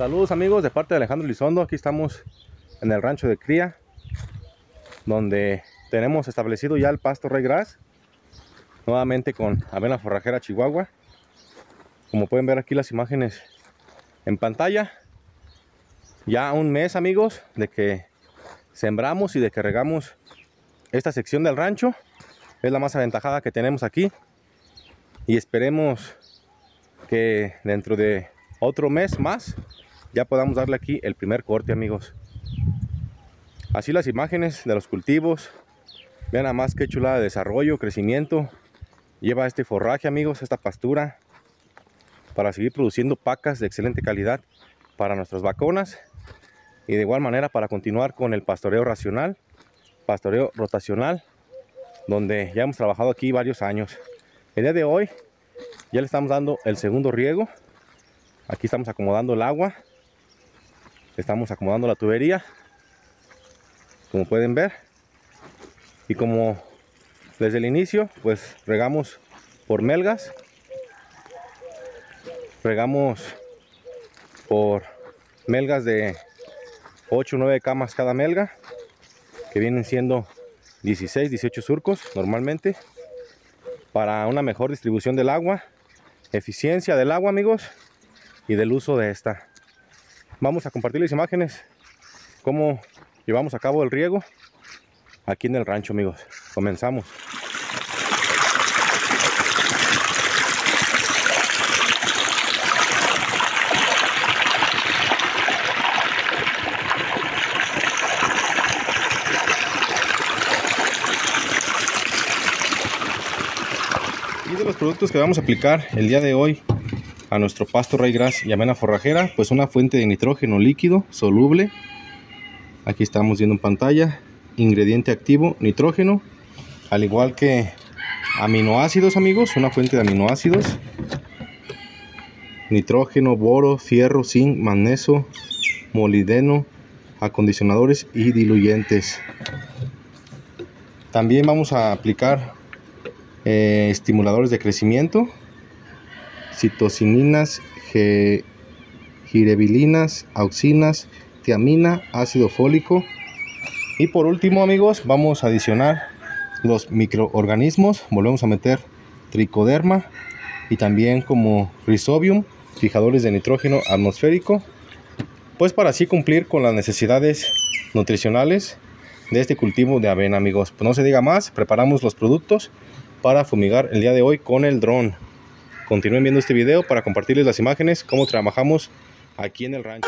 Saludos amigos de parte de Alejandro Elizondo. Aquí estamos en el rancho de cría, donde tenemos establecido ya el pasto Raygrass, nuevamente con avena forrajera Chihuahua. Como pueden ver aquí las imágenes en pantalla, ya un mes amigos de que sembramos y de que regamos esta sección del rancho. Es la más aventajada que tenemos aquí y esperemos que dentro de otro mes más ya podamos darle aquí el primer corte amigos. Así las imágenes de los cultivos. Vean nada más qué chulada de desarrollo, crecimiento lleva este forraje amigos, esta pastura, para seguir produciendo pacas de excelente calidad para nuestras vaconas y de igual manera para continuar con el pastoreo racional, pastoreo rotacional, donde ya hemos trabajado aquí varios años. El día de hoy ya le estamos dando el segundo riego. Aquí estamos acomodando el agua, estamos acomodando la tubería, como pueden ver, y como desde el inicio pues regamos por melgas, regamos por melgas de 8 o 9 camas cada melga, que vienen siendo 16, 18 surcos normalmente, para una mejor distribución del agua, eficiencia del agua amigos y del uso de esta. Vamos a compartir las imágenes cómo llevamos a cabo el riego aquí en el rancho amigos. Comenzamos. Y de los productos que vamos a aplicar el día de hoy a nuestro pasto Raygrass y avena forrajera, pues una fuente de nitrógeno líquido soluble. Aquí estamos viendo en pantalla, ingrediente activo nitrógeno, al igual que aminoácidos amigos, una fuente de aminoácidos, nitrógeno, boro, fierro, zinc, magnesio, molibdeno, acondicionadores y diluyentes. También vamos a aplicar estimuladores de crecimiento, citocininas, girebilinas, auxinas, tiamina, ácido fólico. Y por último amigos vamos a adicionar los microorganismos. Volvemos a meter tricoderma y también como rhizobium, fijadores de nitrógeno atmosférico, pues para así cumplir con las necesidades nutricionales de este cultivo de avena amigos. Pues no se diga más, preparamos los productos para fumigar el día de hoy con el dron. Continúen viendo este video para compartirles las imágenes cómo trabajamos aquí en el rancho.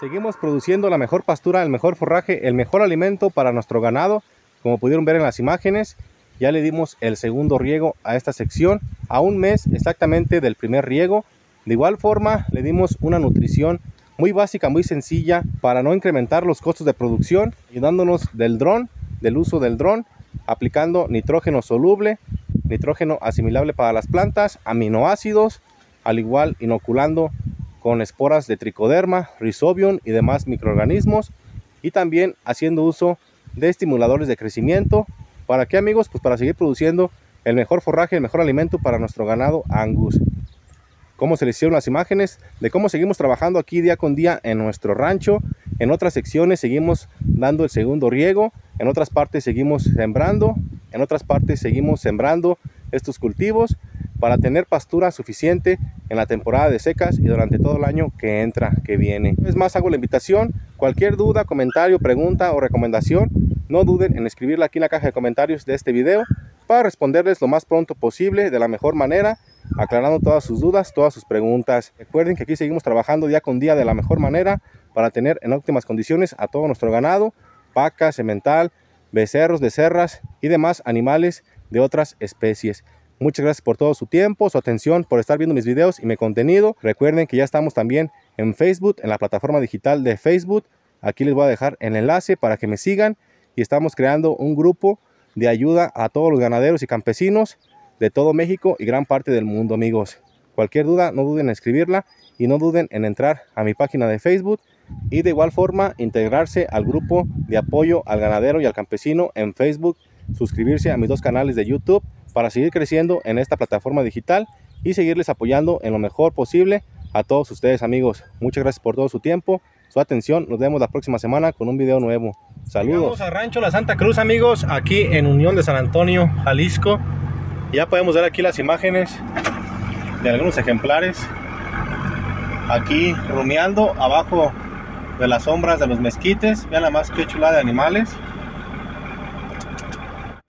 Seguimos produciendo la mejor pastura, el mejor forraje, el mejor alimento para nuestro ganado. Como pudieron ver en las imágenes, ya le dimos el segundo riego a esta sección, a un mes exactamente del primer riego. De igual forma, le dimos una nutrición muy básica, muy sencilla, para no incrementar los costos de producción, ayudándonos del uso del dron, aplicando nitrógeno soluble, nitrógeno asimilable para las plantas, aminoácidos, al igual inoculando con esporas de tricoderma, rhizobium y demás microorganismos, y también haciendo uso de estimuladores de crecimiento. ¿Para qué, amigos? Pues para seguir produciendo el mejor forraje, el mejor alimento para nuestro ganado Angus. Cómo se les hicieron las imágenes de cómo seguimos trabajando aquí día con día en nuestro rancho. En otras secciones seguimos dando el segundo riego, en otras partes seguimos sembrando, en otras partes seguimos sembrando estos cultivos para tener pastura suficiente en la temporada de secas y durante todo el año que entra, que viene. Es más, hago la invitación, cualquier duda, comentario, pregunta o recomendación, no duden en escribirla aquí en la caja de comentarios de este video para responderles lo más pronto posible, de la mejor manera, aclarando todas sus dudas, todas sus preguntas. Recuerden que aquí seguimos trabajando día con día de la mejor manera para tener en óptimas condiciones a todo nuestro ganado, vacas, semental, becerros, becerras y demás animales de otras especies. Muchas gracias por todo su tiempo, su atención, por estar viendo mis videos y mi contenido. Recuerden que ya estamos también en Facebook, en la plataforma digital de Facebook. Aquí les voy a dejar el enlace para que me sigan. Y estamos creando un grupo de ayuda a todos los ganaderos y campesinos de todo México y gran parte del mundo, amigos. Cualquier duda, no duden en escribirla y no duden en entrar a mi página de Facebook. Y de igual forma, integrarse al grupo de apoyo al ganadero y al campesino en Facebook. Suscribirse a mis dos canales de YouTube para seguir creciendo en esta plataforma digital y seguirles apoyando en lo mejor posible a todos ustedes, amigos. Muchas gracias por todo su tiempo, su atención. Nos vemos la próxima semana con un video nuevo. Saludos. Llegamos a Rancho La Santa Cruz, amigos, aquí en Unión de San Antonio, Jalisco. Ya podemos ver aquí las imágenes de algunos ejemplares aquí rumiando abajo de las sombras de los mezquites. Vean nada más qué chulada de animales.